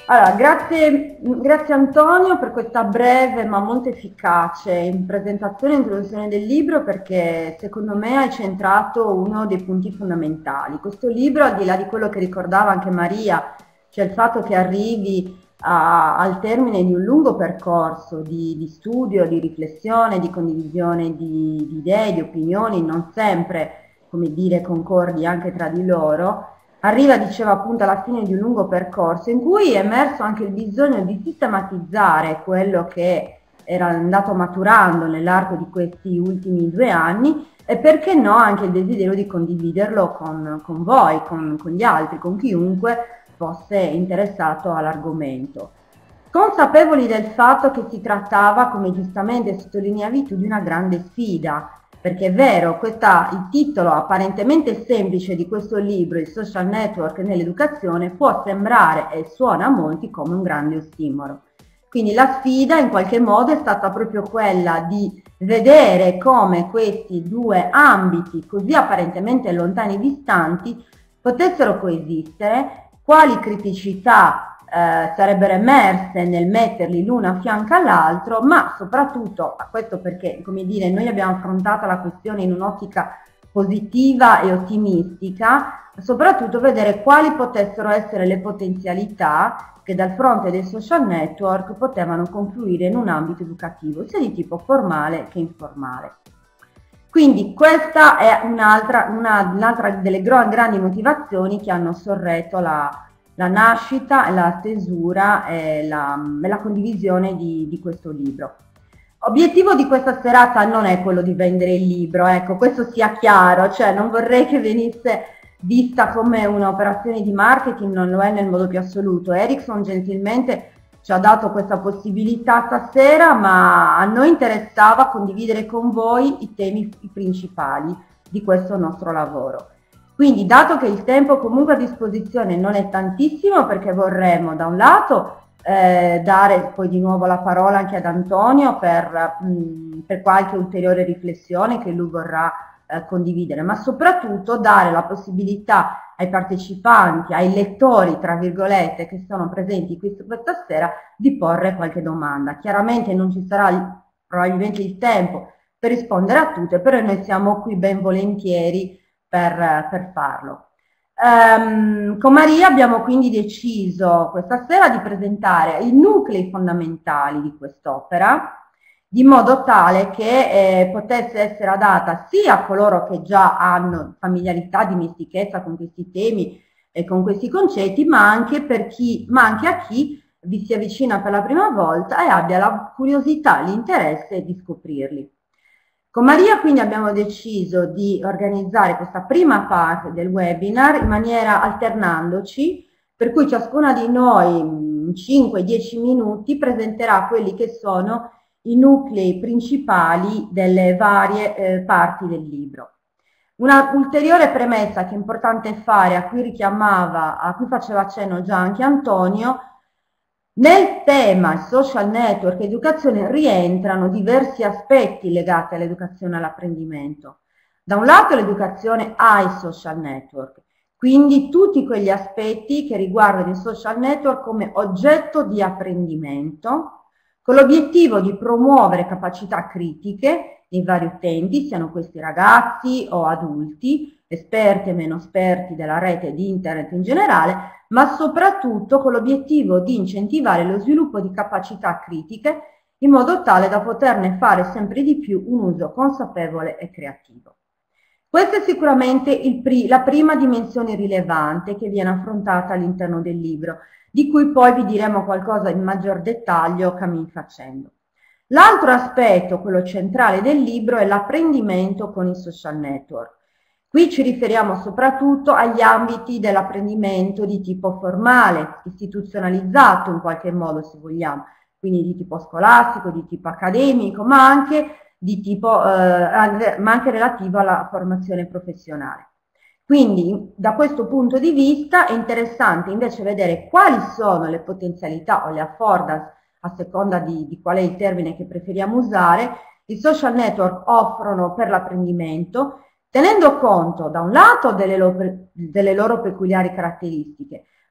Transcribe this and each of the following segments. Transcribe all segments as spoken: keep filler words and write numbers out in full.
Allora, grazie, grazie Antonio per questa breve ma molto efficace presentazione e introduzione del libro, perché secondo me hai centrato uno dei punti fondamentali. Questo libro, al di là di quello che ricordava anche Maria, cioè il fatto che arrivi a- al termine di un lungo percorso di, di studio, di riflessione, di condivisione di, di idee, di opinioni, non sempre, come dire, concordi anche tra di loro. Arriva, diceva appunto, alla fine di un lungo percorso in cui è emerso anche il bisogno di sistematizzare quello che era andato maturando nell'arco di questi ultimi due anni e, perché no, anche il desiderio di condividerlo con, con voi, con, con gli altri, con chiunque fosse interessato all'argomento. Consapevoli del fatto che si trattava, come giustamente sottolineavi tu, di una grande sfida, perché è vero, questa, il titolo apparentemente semplice di questo libro, il social network nell'educazione, può sembrare e suona a molti come un grande ossimoro. Quindi la sfida in qualche modo è stata proprio quella di vedere come questi due ambiti così apparentemente lontani e distanti potessero coesistere, quali criticità eh, sarebbero emerse nel metterli l'una a fianco all'altro, ma soprattutto, a questo perché, come dire, noi abbiamo affrontato la questione in un'ottica positiva e ottimistica, soprattutto vedere quali potessero essere le potenzialità che dal fronte dei social network potevano confluire in un ambito educativo, sia di tipo formale che informale. Quindi questa è un'altra una, un'altra delle grandi motivazioni che hanno sorretto la, la nascita, la stesura e la, e la condivisione di, di questo libro. Obiettivo di questa serata non è quello di vendere il libro, ecco, questo sia chiaro, cioè non vorrei che venisse vista come un'operazione di marketing, non lo è nel modo più assoluto. Ericsson gentilmente ci ha dato questa possibilità stasera, ma a noi interessava condividere con voi i temi principali di questo nostro lavoro. Quindi, dato che il tempo comunque a disposizione non è tantissimo, perché vorremmo da un lato eh, dare poi di nuovo la parola anche ad Antonio per, mh, per qualche ulteriore riflessione che lui vorrà eh, condividere, ma soprattutto dare la possibilità ai partecipanti, ai lettori, tra virgolette, che sono presenti qui questa sera, di porre qualche domanda. Chiaramente non ci sarà il, probabilmente il tempo per rispondere a tutte, però noi siamo qui ben volentieri per, per farlo. Um, con Maria abbiamo quindi deciso questa sera di presentare i nuclei fondamentali di quest'opera, di modo tale che eh, potesse essere adatta sia a coloro che già hanno familiarità, dimestichezza con questi temi e con questi concetti, ma anche, per chi, ma anche a chi vi si avvicina per la prima volta e abbia la curiosità, l'interesse di scoprirli. Con Maria quindi abbiamo deciso di organizzare questa prima parte del webinar in maniera alternandoci, per cui ciascuna di noi in cinque dieci minuti presenterà quelli che sono i nuclei principali delle varie eh, parti del libro. Una ulteriore premessa che è importante fare, a cui richiamava, a cui faceva accenno già anche Antonio: nel tema social network educazione rientrano diversi aspetti legati all'educazione e all'apprendimento. Da un lato l'educazione ai social network, quindi tutti quegli aspetti che riguardano i social network come oggetto di apprendimento, con l'obiettivo di promuovere capacità critiche nei vari utenti, siano questi ragazzi o adulti, esperti e meno esperti della rete e di internet in generale, ma soprattutto con l'obiettivo di incentivare lo sviluppo di capacità critiche in modo tale da poterne fare sempre di più un uso consapevole e creativo. Questa è sicuramente il pri- la prima dimensione rilevante che viene affrontata all'interno del libro, di cui poi vi diremo qualcosa in maggior dettaglio cammin facendo. L'altro aspetto, quello centrale del libro, è l'apprendimento con i social network. Qui ci riferiamo soprattutto agli ambiti dell'apprendimento di tipo formale, istituzionalizzato in qualche modo, se vogliamo, quindi di tipo scolastico, di tipo accademico, ma anche, di tipo, eh, ma anche relativo alla formazione professionale. Quindi da questo punto di vista è interessante invece vedere quali sono le potenzialità o le affordance, a seconda di, di qual è il termine che preferiamo usare, i social network offrono per l'apprendimento, tenendo conto da un lato delle loro, delle loro peculiari caratteristiche,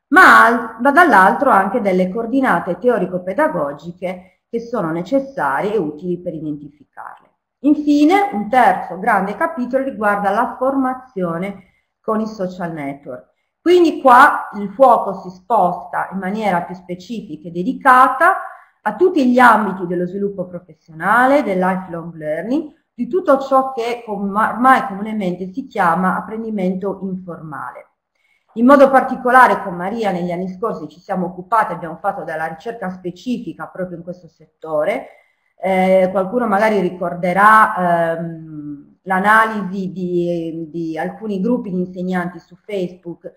ma dall'altro anche delle coordinate teorico-pedagogiche che sono necessarie e utili per identificarle. Infine, un terzo grande capitolo riguarda la formazione con i social network. Quindi qua il fuoco si sposta in maniera più specifica e dedicata a tutti gli ambiti dello sviluppo professionale, del lifelong learning, di tutto ciò che ormai comunemente si chiama apprendimento informale. In modo particolare con Maria negli anni scorsi ci siamo occupati, abbiamo fatto della ricerca specifica proprio in questo settore. Eh, qualcuno magari ricorderà ehm, l'analisi di, di alcuni gruppi di insegnanti su Facebook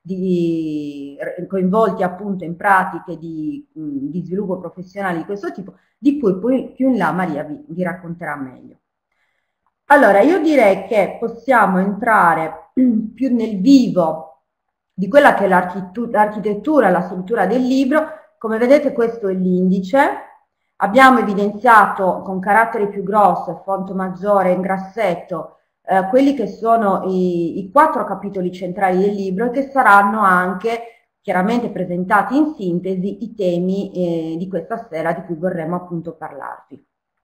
di, coinvolti appunto in pratiche di, di sviluppo professionale di questo tipo, di cui poi più in là Maria vi, vi racconterà meglio. Allora, io direi che possiamo entrare più nel vivo di quella che è l'architettura, la struttura del libro. Come vedete questo è l'indice. Abbiamo evidenziato con carattere più grosso, font maggiore, in grassetto, eh, quelli che sono i, i quattro capitoli centrali del libro e che saranno anche chiaramente presentati in sintesi i temi eh, di questa sera di cui vorremmo appunto parlarvi.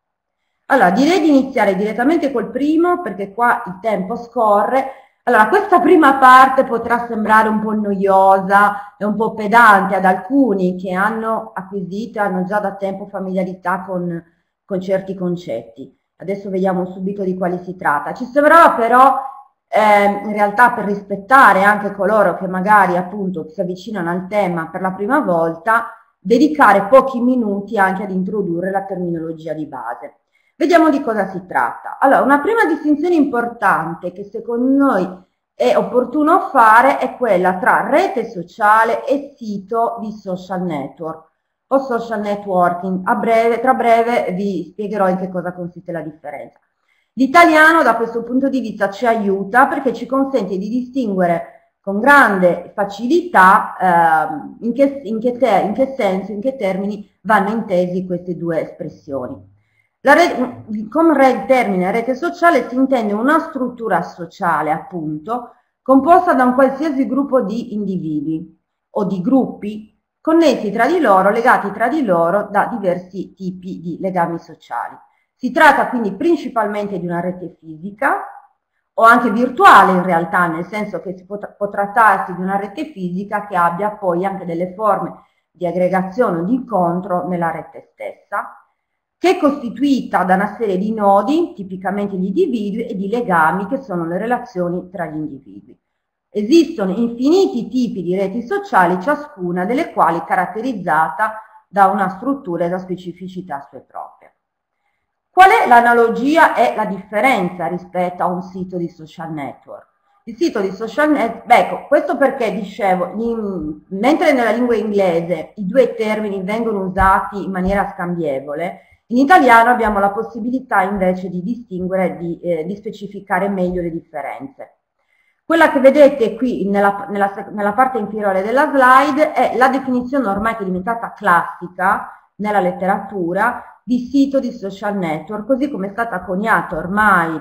Allora, direi di iniziare direttamente col primo perché qua il tempo scorre. Allora, questa prima parte potrà sembrare un po' noiosa e un po' pedante ad alcuni che hanno acquisito, hanno già da tempo familiarità con, con certi concetti. Adesso vediamo subito di quali si tratta. Ci sembrava però, eh, in realtà, per rispettare anche coloro che magari appunto si avvicinano al tema per la prima volta, dedicare pochi minuti anche ad introdurre la terminologia di base. Vediamo di cosa si tratta. Allora, una prima distinzione importante che secondo noi è opportuno fare è quella tra rete sociale e sito di social network o social networking. A breve, tra breve vi spiegherò in che cosa consiste la differenza. L'italiano da questo punto di vista ci aiuta perché ci consente di distinguere con grande facilità eh, in, che, in, che te, in che senso, in che termini vanno intesi queste due espressioni. La rete, come il termine rete sociale si intende una struttura sociale, appunto, composta da un qualsiasi gruppo di individui o di gruppi connessi tra di loro, legati tra di loro da diversi tipi di legami sociali. Si tratta quindi principalmente di una rete fisica o anche virtuale in realtà, nel senso che si può, può trattarsi di una rete fisica che abbia poi anche delle forme di aggregazione o di incontro nella rete stessa, che è costituita da una serie di nodi, tipicamente gli individui, e di legami, che sono le relazioni tra gli individui. Esistono infiniti tipi di reti sociali, ciascuna delle quali caratterizzata da una struttura e da specificità sue proprie. Qual è l'analogia e la differenza rispetto a un sito di social network? Il sito di social network, beh, ecco, questo perché dicevo, in, mentre nella lingua inglese i due termini vengono usati in maniera scambievole, in italiano abbiamo la possibilità invece di distinguere, di, eh, di specificare meglio le differenze. Quella che vedete qui nella, nella, nella parte inferiore della slide è la definizione ormai che è diventata classica nella letteratura di sito di social network, così come è stata coniata ormai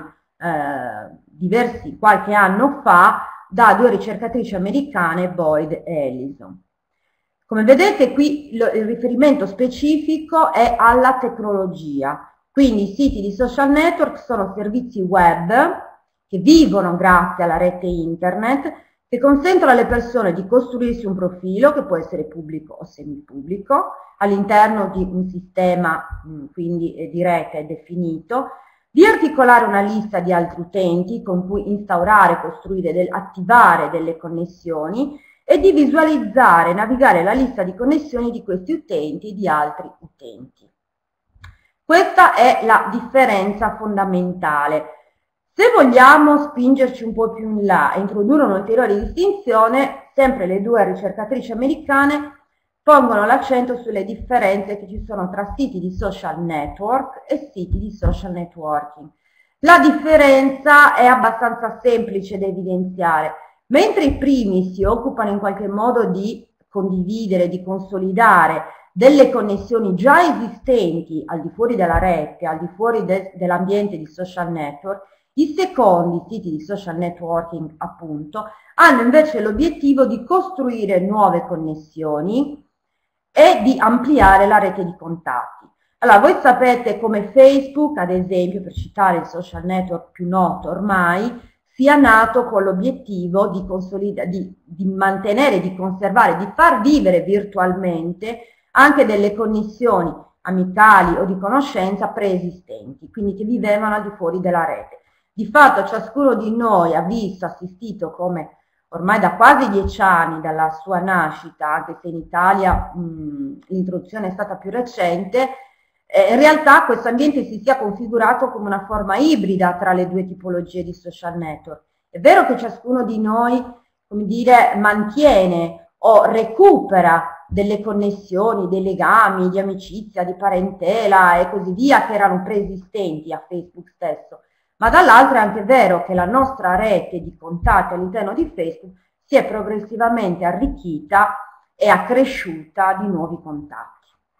eh, diversi, qualche anno fa, da due ricercatrici americane, Boyd e Ellison. Come vedete qui lo, il riferimento specifico è alla tecnologia, quindi i siti di social network sono servizi web che vivono grazie alla rete internet, che consentono alle persone di costruirsi un profilo che può essere pubblico o semipubblico all'interno di un sistema quindi di rete definito, di articolare una lista di altri utenti con cui instaurare, costruire, del, attivare delle connessioni e di visualizzare e navigare la lista di connessioni di questi utenti e di altri utenti. Questa è la differenza fondamentale. Se vogliamo spingerci un po' più in là e introdurre un'ulteriore distinzione, sempre le due ricercatrici americane pongono l'accento sulle differenze che ci sono tra siti di social network e siti di social networking. La differenza è abbastanza semplice da evidenziare. Mentre i primi si occupano in qualche modo di condividere, di consolidare delle connessioni già esistenti al di fuori della rete, al di fuori de, dell'ambiente di social network, I secondi siti di social networking, appunto, hanno invece l'obiettivo di costruire nuove connessioni e di ampliare la rete di contatti. Allora, voi sapete come Facebook, ad esempio, per citare il social network più noto ormai, sia nato con l'obiettivo di, di, di mantenere, di conservare, di far vivere virtualmente anche delle connessioni amicali o di conoscenza preesistenti, quindi che vivevano al di fuori della rete. Di fatto ciascuno di noi ha visto, assistito come ormai da quasi dieci anni dalla sua nascita, anche se in Italia l'introduzione è stata più recente, eh, in realtà questo ambiente si sia configurato come una forma ibrida tra le due tipologie di social network. È vero che ciascuno di noi, come dire, mantiene o recupera delle connessioni, dei legami di amicizia, di parentela e così via che erano preesistenti a Facebook stesso, ma dall'altro è anche vero che la nostra rete di contatti all'interno di Facebook si è progressivamente arricchita e accresciuta di nuovi contatti.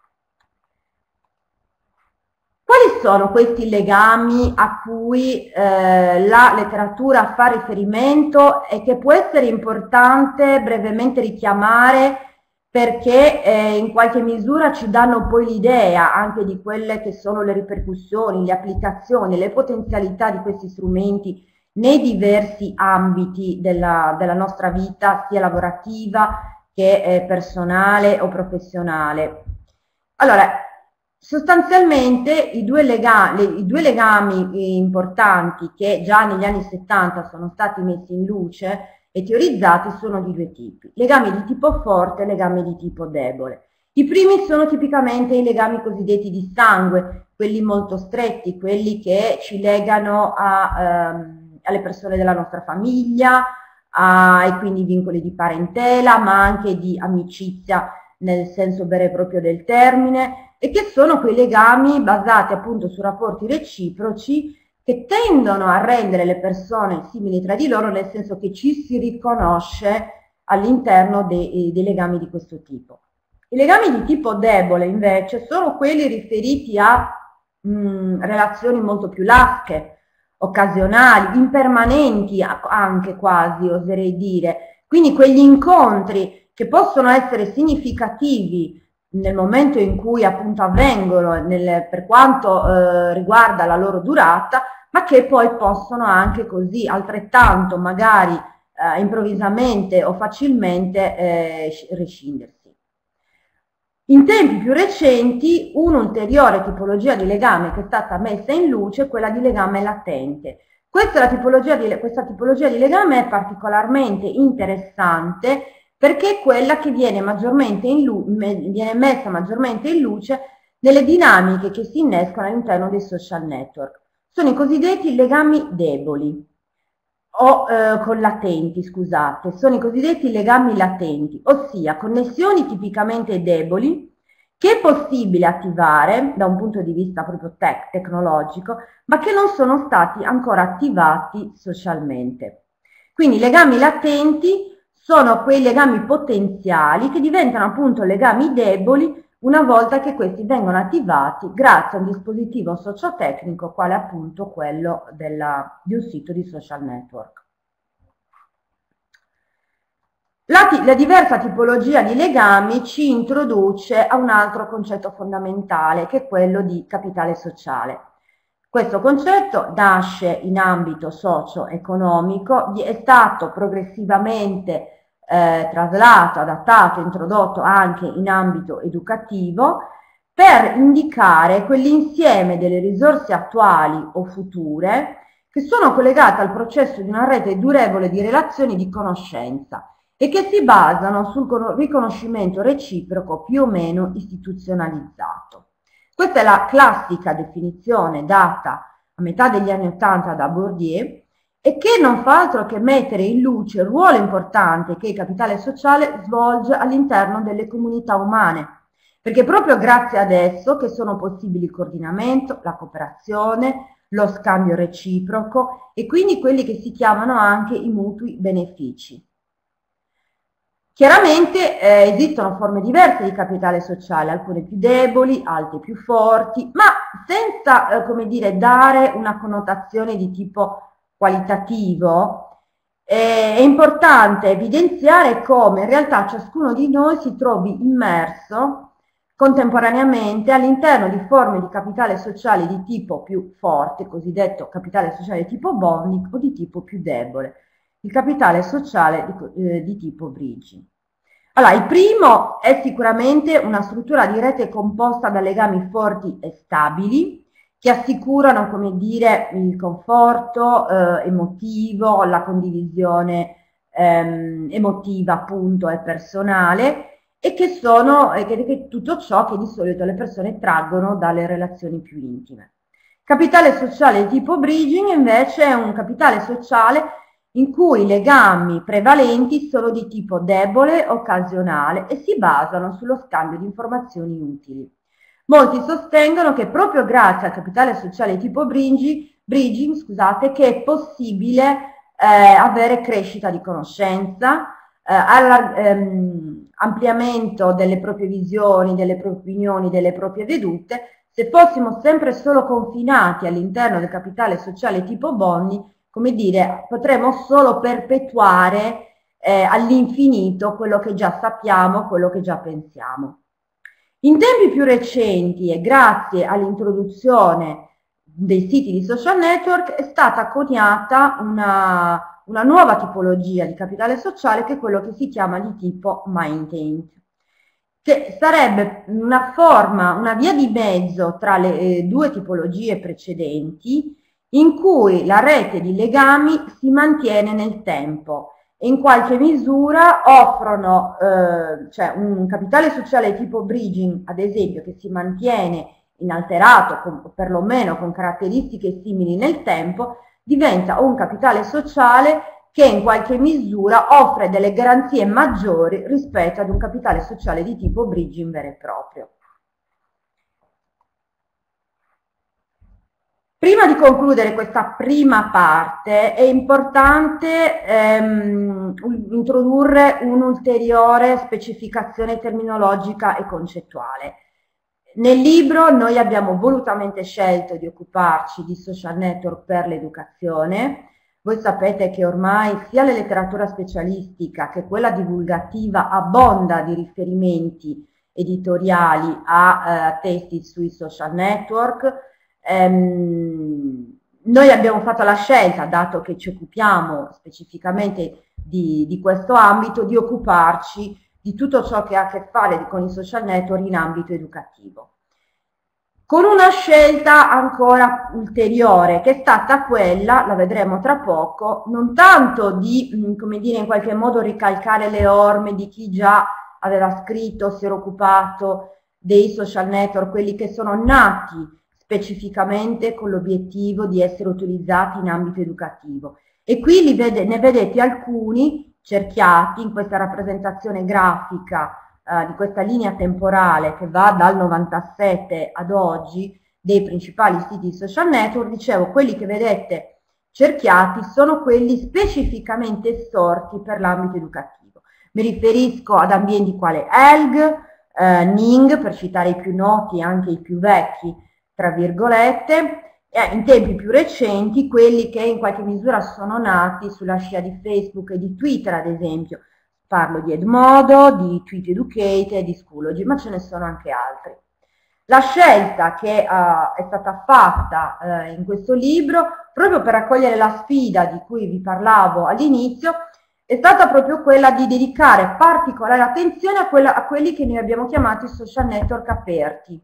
Quali sono questi legami a cui eh, la letteratura fa riferimento e che può essere importante brevemente richiamare perché eh, in qualche misura ci danno poi l'idea anche di quelle che sono le ripercussioni, le applicazioni, le potenzialità di questi strumenti nei diversi ambiti della, della nostra vita, sia lavorativa che eh, personale o professionale. Allora, sostanzialmente i due, legami, i due legami importanti che già negli anni settanta sono stati messi in luce e teorizzati sono di due tipi, legami di tipo forte e legami di tipo debole. I primi sono tipicamente i legami cosiddetti di sangue, quelli molto stretti, quelli che ci legano a, ehm, alle persone della nostra famiglia, a, e quindi vincoli di parentela, ma anche di amicizia nel senso vero e proprio del termine, e che sono quei legami basati appunto su rapporti reciproci che tendono a rendere le persone simili tra di loro, nel senso che ci si riconosce all'interno dei, dei legami di questo tipo. I legami di tipo debole invece sono quelli riferiti a mh, relazioni molto più lasche, occasionali, impermanenti anche quasi, oserei dire. Quindi quegli incontri che possono essere significativi nel momento in cui appunto avvengono, nel, per quanto eh, riguarda la loro durata, ma che poi possono anche così altrettanto magari eh, improvvisamente o facilmente eh, rescindersi. In tempi più recenti un'ulteriore tipologia di legame che è stata messa in luce è quella di legame latente. Questa, la tipologia di, questa tipologia di legame è particolarmente interessante perché è quella che viene, maggiormente in viene messa maggiormente in luce nelle dinamiche che si innescono all'interno dei social network. Sono i cosiddetti legami deboli, o eh, con latenti, scusate, sono i cosiddetti legami latenti, ossia connessioni tipicamente deboli che è possibile attivare da un punto di vista proprio tech, tecnologico, ma che non sono stati ancora attivati socialmente. Quindi i legami latenti sono quei legami potenziali che diventano appunto legami deboli una volta che questi vengono attivati grazie a un dispositivo sociotecnico quale appunto quello della, di un sito di social network. La, la diversa tipologia di legami ci introduce a un altro concetto fondamentale che è quello di capitale sociale. Questo concetto nasce in ambito socio-economico, è stato progressivamente eh, traslato, adattato, introdotto anche in ambito educativo per indicare quell'insieme delle risorse attuali o future che sono collegate al processo di una rete durevole di relazioni di conoscenza e che si basano sul riconoscimento reciproco più o meno istituzionalizzato. Questa è la classica definizione data a metà degli anni Ottanta da Bourdieu e che non fa altro che mettere in luce il ruolo importante che il capitale sociale svolge all'interno delle comunità umane, perché proprio grazie ad esso che sono possibili il coordinamento, la cooperazione, lo scambio reciproco e quindi quelli che si chiamano anche i mutui benefici. Chiaramente eh, esistono forme diverse di capitale sociale, alcune più deboli, altre più forti, ma senza, eh, come dire, dare una connotazione di tipo qualitativo, eh, è importante evidenziare come in realtà ciascuno di noi si trovi immerso contemporaneamente all'interno di forme di capitale sociale di tipo più forte, cosiddetto capitale sociale di tipo bonding, o di tipo più debole, il capitale sociale di, eh, di tipo bridging. Allora, il primo è sicuramente una struttura di rete composta da legami forti e stabili che assicurano, come dire, il conforto eh, emotivo, la condivisione ehm, emotiva appunto e personale, e che sono e che, che tutto ciò che di solito le persone traggono dalle relazioni più intime. Capitale sociale di tipo bridging invece è un capitale sociale in cui i legami prevalenti sono di tipo debole, occasionale e si basano sullo scambio di informazioni utili. Molti sostengono che proprio grazie al capitale sociale di tipo bridging, bridging scusate, che è possibile eh, avere crescita di conoscenza, eh, ehm, ampliamento delle proprie visioni, delle proprie opinioni, delle proprie vedute. Se fossimo sempre solo confinati all'interno del capitale sociale tipo bonding, come dire, potremmo solo perpetuare eh, all'infinito quello che già sappiamo, quello che già pensiamo. In tempi più recenti e grazie all'introduzione dei siti di social network è stata coniata una, una nuova tipologia di capitale sociale che è quello che si chiama di tipo maintained, che sarebbe una forma, una via di mezzo tra le eh, due tipologie precedenti, in cui la rete di legami si mantiene nel tempo e in qualche misura offrono eh, cioè un capitale sociale tipo bridging, ad esempio, che si mantiene inalterato, con, perlomeno con caratteristiche simili nel tempo, diventa un capitale sociale che in qualche misura offre delle garanzie maggiori rispetto ad un capitale sociale di tipo bridging vero e proprio. Prima di concludere questa prima parte è importante ehm, introdurre un'ulteriore specificazione terminologica e concettuale. Nel libro noi abbiamo volutamente scelto di occuparci di social network per l'educazione. Voi sapete che ormai sia la letteratura specialistica che quella divulgativa abbonda di riferimenti editoriali a eh, testi sui social network. Ehm, noi abbiamo fatto la scelta, dato che ci occupiamo specificamente di, di questo ambito, di occuparci di tutto ciò che ha a che fare con i social network in ambito educativo. Con una scelta ancora ulteriore, che è stata quella, la vedremo tra poco, non tanto di, come dire, in qualche modo ricalcare le orme di chi già aveva scritto, si era occupato dei social network, quelli che sono nati specificamente con l'obiettivo di essere utilizzati in ambito educativo. E qui li vede, ne vedete alcuni cerchiati in questa rappresentazione grafica eh, di questa linea temporale che va dal novantasette ad oggi dei principali siti di social network. Dicevo, quelli che vedete cerchiati sono quelli specificamente sorti per l'ambito educativo. Mi riferisco ad ambienti quali E L G, eh, N I N G, per citare i più noti e anche i più vecchi, tra virgolette, e in tempi più recenti quelli che in qualche misura sono nati sulla scia di Facebook e di Twitter, ad esempio. Parlo di Edmodo, di Tweet Educate, di Schoology, ma ce ne sono anche altri. La scelta che uh, è stata fatta uh, in questo libro, proprio per raccogliere la sfida di cui vi parlavo all'inizio, è stata proprio quella di dedicare particolare attenzione a, quella, a quelli che noi abbiamo chiamato i social network aperti,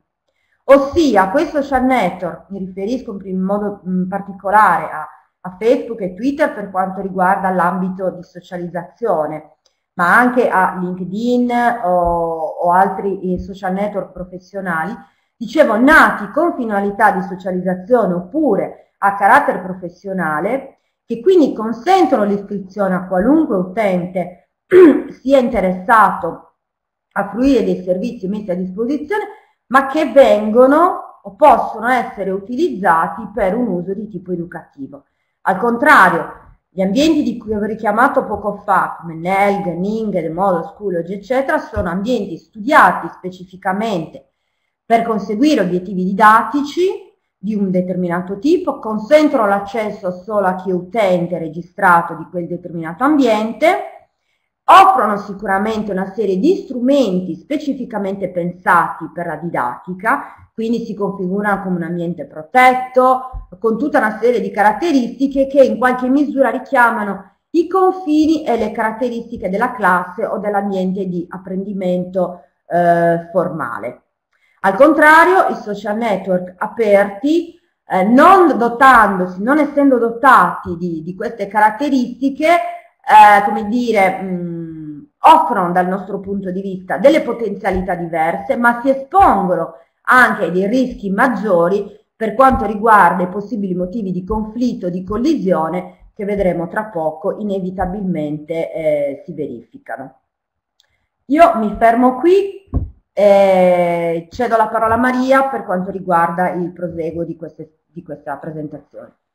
ossia quei social network, mi riferisco in modo mh, particolare a, a Facebook e Twitter per quanto riguarda l'ambito di socializzazione, ma anche a LinkedIn o, o altri eh, social network professionali, dicevo, nati con finalità di socializzazione oppure a carattere professionale, che quindi consentono l'iscrizione a qualunque utente sia interessato a fruire dei servizi messi a disposizione, ma che vengono o possono essere utilizzati per un uso di tipo educativo. Al contrario, Gli ambienti di cui ho richiamato poco fa, come Nelg, Ning, Model Schoology, eccetera, sono ambienti studiati specificamente per conseguire obiettivi didattici di un determinato tipo, consentono l'accesso solo a chi è utente registrato di quel determinato ambiente, offrono sicuramente una serie di strumenti specificamente pensati per la didattica, quindi si configurano come un ambiente protetto, con tutta una serie di caratteristiche che in qualche misura richiamano i confini e le caratteristiche della classe o dell'ambiente di apprendimento eh, formale. Al contrario, i social network aperti, eh, non dotandosi, non essendo dotati di, di queste caratteristiche, eh, come dire, mh, offrono dal nostro punto di vista delle potenzialità diverse, ma si espongono anche a dei rischi maggiori per quanto riguarda i possibili motivi di conflitto, di collisione, che vedremo tra poco inevitabilmente eh, si verificano. Io mi fermo qui. Eh, cedo la parola a Maria per quanto riguarda il proseguo di, queste, di questa presentazione.